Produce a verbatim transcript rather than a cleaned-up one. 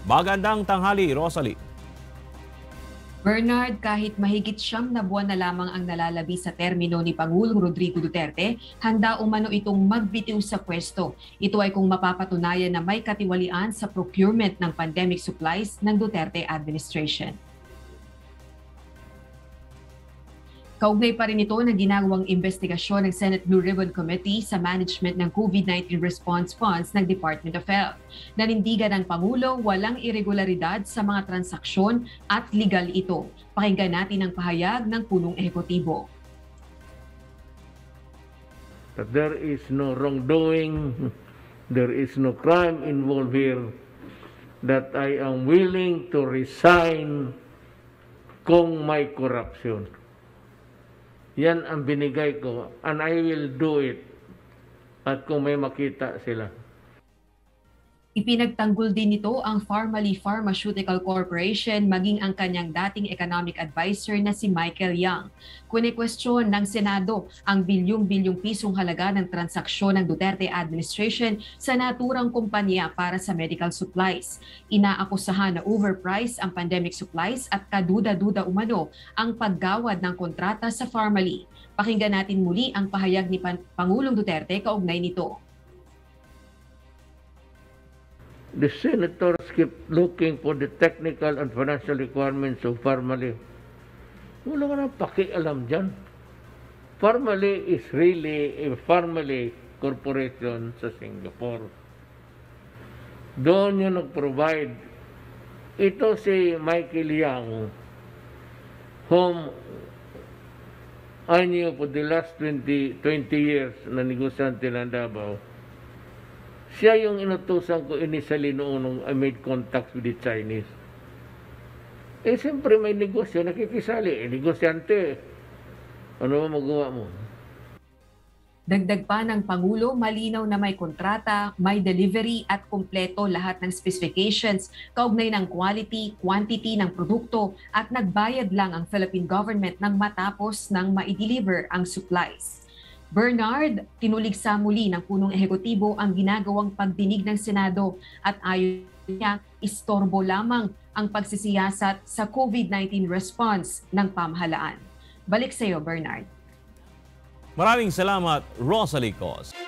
Magandang tanghali, Rosalie. Bernard, kahit mahigit siyam na buwan na lamang ang nalalabi sa termino ni Pangulong Rodrigo Duterte, handa umano itong magbitiw sa pwesto. Ito ay kung mapapatunayan na may katiwalian sa procurement ng pandemic supplies ng Duterte administration. Kaugnay pa rin ito ng ginagawang investigasyon ng Senate Blue Ribbon Committee sa management ng COVID nineteen response funds ng Department of Health. Nanindigan ng Pangulo, walang irregularidad sa mga transaksyon at legal ito. Pakinggan natin ang pahayag ng punong ehekutibo. That there is no wrongdoing, there is no crime involved here, that I am willing to resign kung may corruption. Yan ang binigay ko, and I will do it. At kung may makita sila. Ipinagtanggol din nito ang Pharmally Pharmaceutical Corporation maging ang kanyang dating economic advisor na si Michael Yang. Kune-question ng Senado ang bilyong-bilyong pisong halaga ng transaksyon ng Duterte administration sa naturang kumpanya para sa medical supplies. Inaakusahan na overpriced ang pandemic supplies at kaduda-duda umano ang paggawad ng kontrata sa Pharmally. Pakinggan natin muli ang pahayag ni Pangulong Duterte kaugnay nito. The senators keep looking for the technical and financial requirements of Pharmally. Wala ka nang pakialam dyan. Pharmally is really a Pharmally corporation sa Singapore. Doon yung nag-provide. Ito si Michael Yang, whom I knew for the last twenty, twenty years na negosyante ng Davao. Siya yung inutusan ko initially noon nung I made contacts with the Chinese. Eh, siyempre may negosyo, nakikisali. Eh, negosyante. Ano ba magawa mo? Dagdag pa ng Pangulo, malinaw na may kontrata, may delivery at kumpleto lahat ng specifications, kaugnay ng quality, quantity ng produkto at nagbayad lang ang Philippine government nang matapos nang ma-deliver ang supplies. Bernard, tinuligsa muli ng punong ehekutibo ang ginagawang pagdinig ng Senado at ayon niya, istorbo lamang ang pagsisiyasat sa COVID nineteen response ng pamahalaan. Balik sa iyo, Bernard. Maraming salamat, Rosalie Cos.